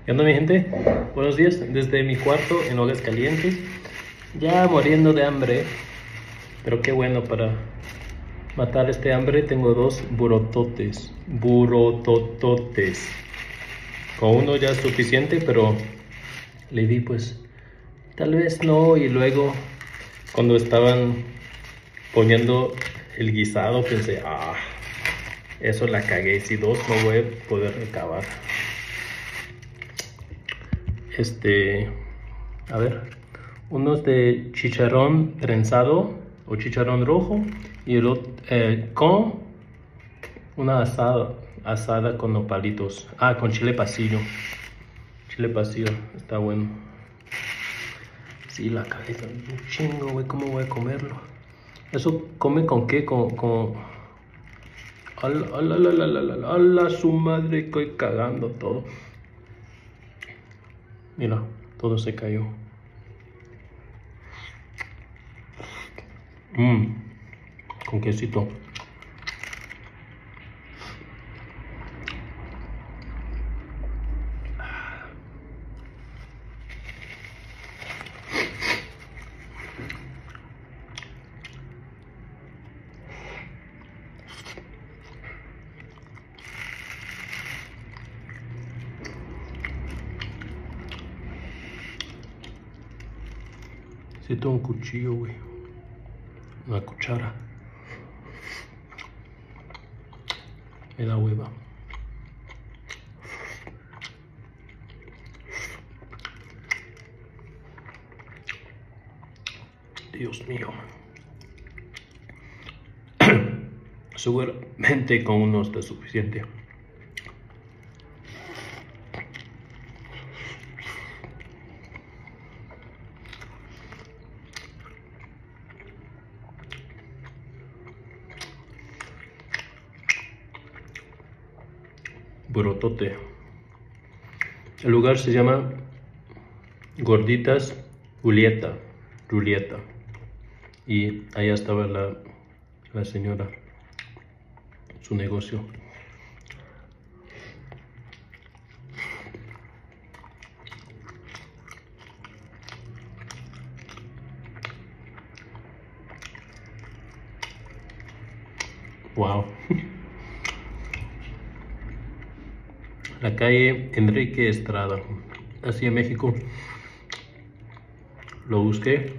¿Qué onda, mi gente? Buenos días desde mi cuarto en Aguascalientes. Ya muriendo de hambre, pero qué bueno, para matar este hambre tengo dos burototes. Burotototes. Con uno ya es suficiente, pero le di pues tal vez no. Y luego cuando estaban poniendo el guisado pensé, eso la cagué. Si dos no voy a poder acabar. A ver, unos de chicharrón trenzado o chicharrón rojo y el otro con una asada con nopalitos. Con chile pasillo. Chile pasillo, está bueno. Sí, la cabeza, un chingo, güey, ¿cómo voy a comerlo? ¿Eso come con qué? ¡Hala, su madre! Estoy cagando todo. Mira, todo se cayó. Con quesito. Necesito un cuchillo, güey. Una cuchara. Me da hueva. Dios mío. Seguramente con uno está suficiente. Burotote. El lugar se llama Gorditas Julieta. Y allá estaba la señora, su negocio. Wow. La calle Enrique Estrada, hacia México. Lo busqué.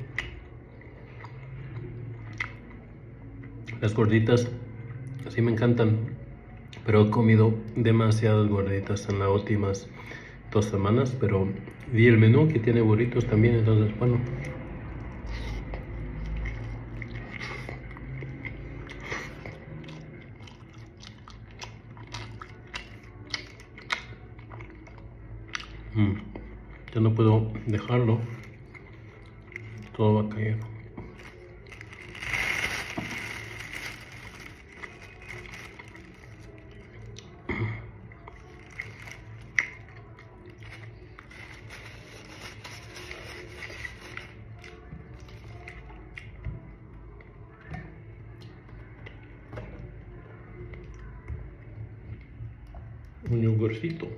Las gorditas así me encantan, pero he comido demasiadas gorditas en las últimas 2 semanas, pero vi el menú que tiene burritos también, entonces bueno. Ya no puedo dejarlo, todo va a caer. Un yogurcito.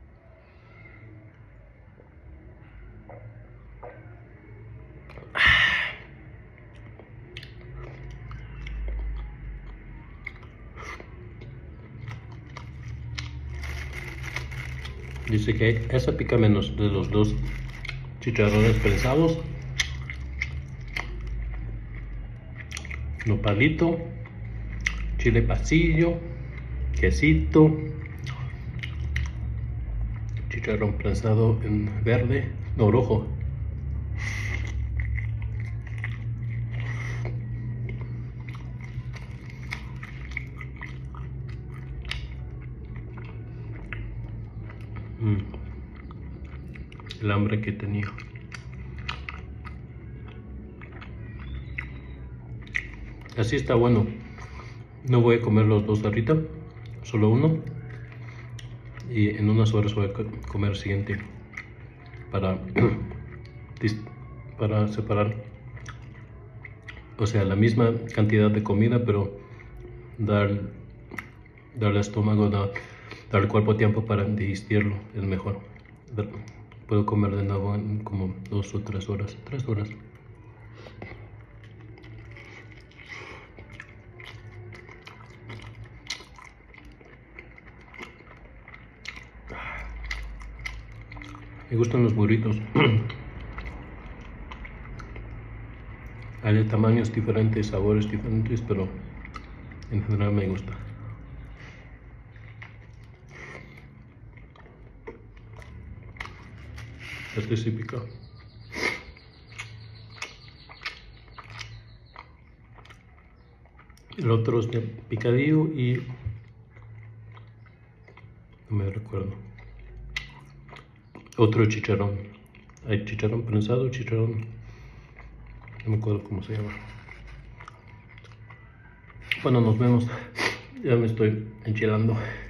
Dice que esa pica menos de los dos chicharrones prensados. Nopalito, chile pasillo, quesito, chicharrón prensado en verde, no, rojo. El hambre que tenía. Así está bueno. No voy a comer los dos ahorita, solo uno. Y en unas horas voy a comer el siguiente para separar, o sea, la misma cantidad de comida, pero dar al estómago, dar al cuerpo tiempo para digerirlo, es mejor. Puedo comer de nuevo en como 2 o 3 horas. 3 horas. Me gustan los burritos. Hay de tamaños diferentes, sabores diferentes, pero en general me gusta. Este sí pica. El otro es de picadillo y no me recuerdo. Otro chicharrón. Hay chicharrón prensado, chicharrón, no me acuerdo cómo se llama. Bueno, nos vemos. Ya me estoy enchilando.